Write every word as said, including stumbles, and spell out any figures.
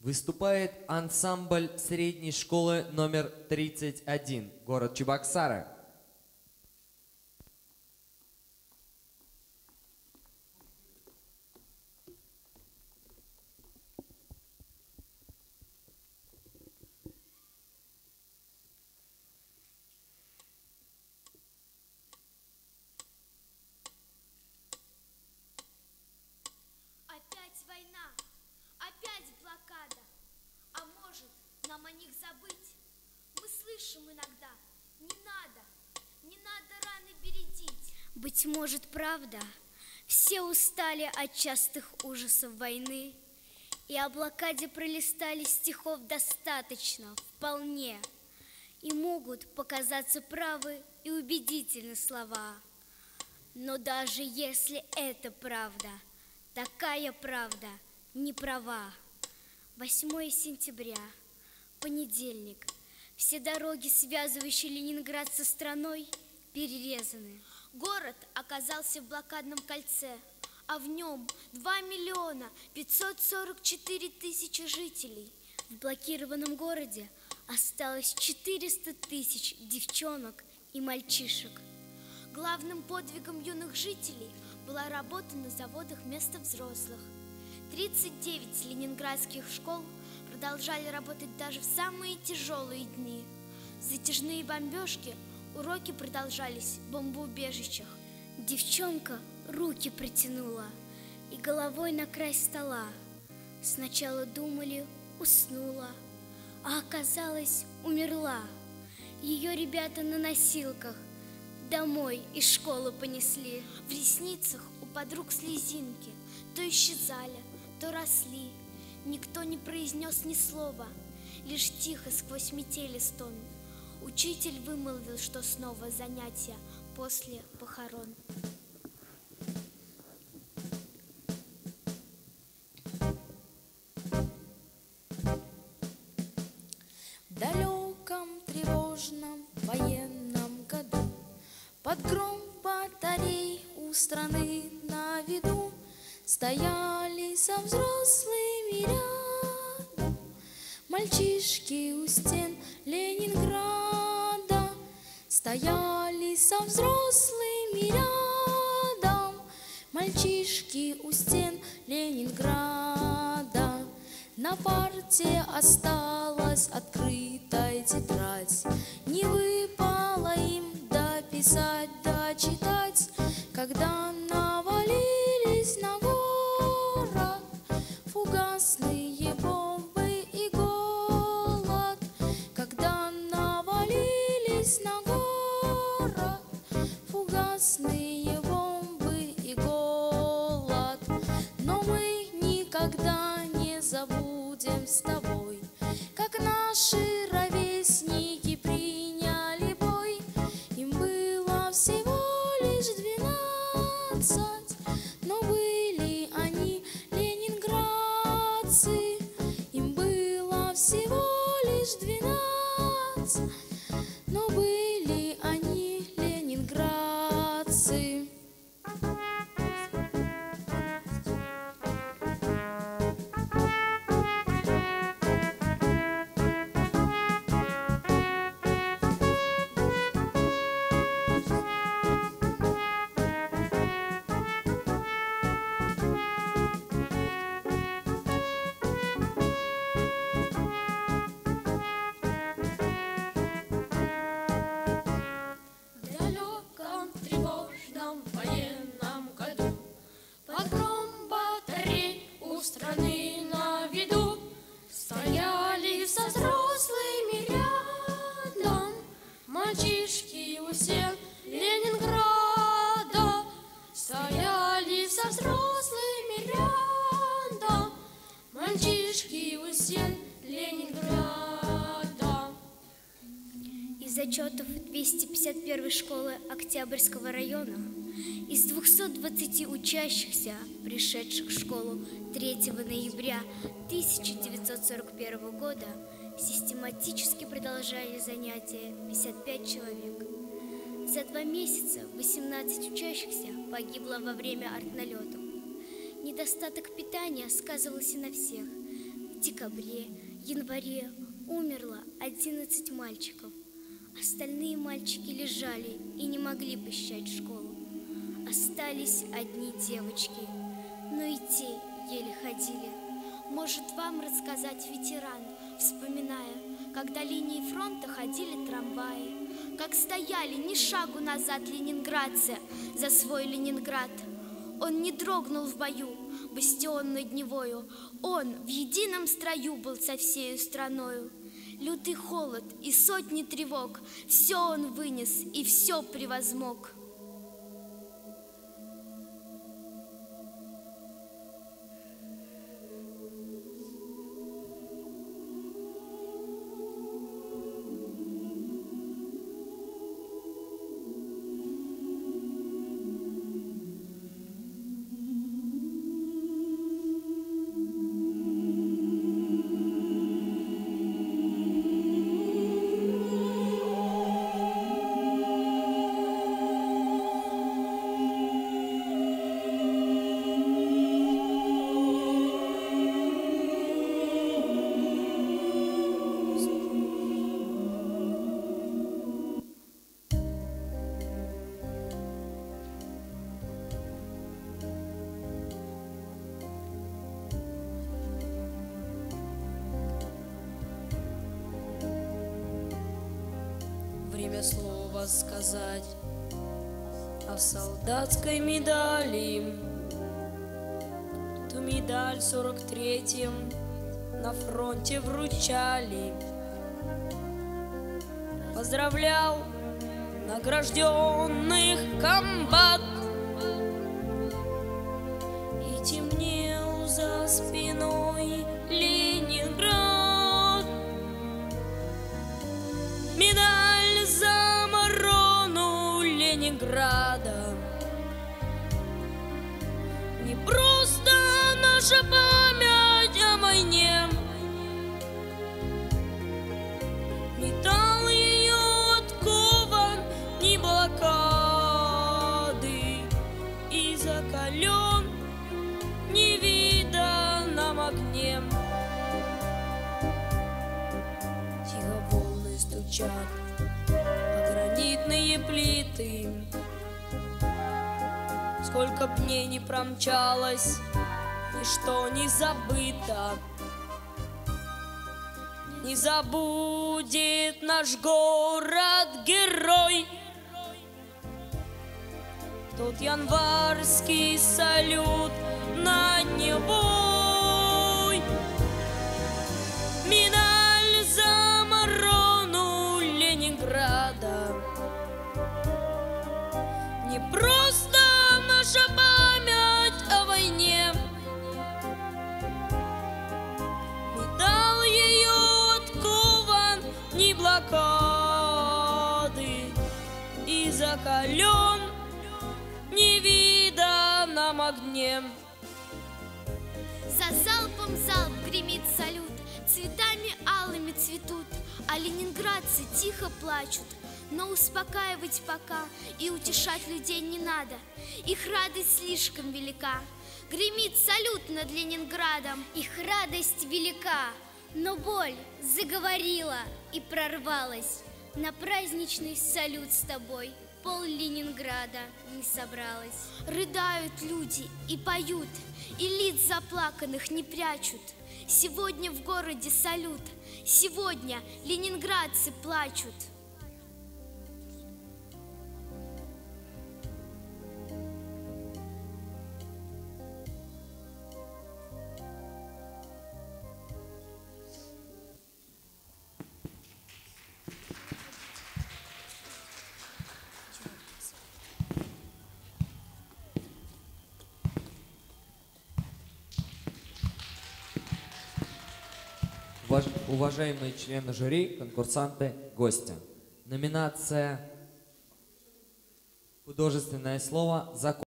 Выступает ансамбль средней школы номер тридцать один, город Чебоксары. Опять война, опять блокада. А может, нам о них забыть? Мы слышим иногда: не надо, не надо раны бередить. Быть может, правда, все устали от частых ужасов войны, и о блокаде пролистали стихов достаточно, вполне, и могут показаться правы и убедительны слова. Но даже если это правда, такая правда не права. восьмое сентября, понедельник. Все дороги, связывающие Ленинград со страной, перерезаны. Город оказался в блокадном кольце, а в нем два миллиона пятьсот сорок четыре тысячи жителей. В блокированном городе осталось четыреста тысяч девчонок и мальчишек. Главным подвигом юных жителей была работа на заводах вместо взрослых. тридцать девять ленинградских школ продолжали работать даже в самые тяжелые дни. Затяжные бомбежки, уроки продолжались в бомбоубежищах. Девчонка руки протянула и головой на край стола. Сначала думали, уснула, а оказалось, умерла. Ее ребята на носилках домой из школы понесли. В ресницах у подруг слезинки то исчезали, то росли. Никто не произнес ни слова, лишь тихо сквозь метели стон. Учитель вымолвил, что снова занятия после похорон. В далеком тревожном военном году под гром батарей у страны на виду стояли со взрослыми рядом мальчишки у стен Ленинграда. Стояли со взрослыми рядом мальчишки у стен Ленинграда. На парте осталась открытая тетрадь, не выпало им дописать, дочитать, когда навалились на город фугасные бомбы и голод. Когда навалились на город фугасные бомбы и голод. Но мы никогда не забудем с тобой, как наши ровесники приняли бой. Им было всего лишь двенадцать, но были они ленинградцы. Им было всего лишь двенадцать, но были они ленинградцы. В далеком тревожном военном году под гром батарей у страны на виду стояли со взрослыми рядом мальчишки у стен Ленинграда. Стояли со взрослыми рядом мальчишки у стен Ленинграда. Из отчетов двести пятьдесят первой школы Октябрьского района из двухсот двадцати учащихся, пришедших в школу третьего ноября тысяча девятьсот сорок первого года, систематически продолжали занятия пятьдесят пять человек. За два месяца восемнадцать учащихся погибло во время артналетов. Недостаток питания сказывался на всех. В декабре, январе умерло одиннадцать мальчиков. Остальные мальчики лежали и не могли посещать школу. Остались одни девочки, но и те еле ходили. Может, вам рассказать ветеран, вспоминая, когда линии фронта ходили трамваи, как стояли ни шагу назад ленинградцы за свой Ленинград. Он не дрогнул в бою, бастион над Невою, он в едином строю был со всею страною. Лютый холод и сотни тревог, все он вынес и все превозмог. Время слова сказать о солдатской медали. Ту медаль в сорок третьем на фронте вручали. Поздравлял награжденных комбат. И темнел за спиной Ленинград. Медаль за оборону Ленинграда. Не просто наша память о войне, металл ее откован ни блокады, и закален невиданным огнем. Тихо волны стучат о гранитные плиты. Сколько б дней не промчалось, ничто не забыто. Не забудет наш город-герой тот январский салют над Невой. Медаль за оборону Ленинграда. Не просто наша память о войне, металл ее откован ни блокады, и закален невиданным огнем. За залпом залп гремит салют, цветами алыми цветут, а ленинградцы тихо плачут. Но успокаивать пока и утешать людей не надо, их радость слишком велика. Гремит салют над Ленинградом, их радость велика. Но боль заговорила и прорвалась. На праздничный салют с тобой пол Ленинграда не собралось. Рыдают люди и поют, и лиц заплаканных не прячут. Сегодня в городе салют, сегодня ленинградцы плачут. Уважаемые члены жюри, конкурсанты, гости. Номинация «Художественное слово. Закон».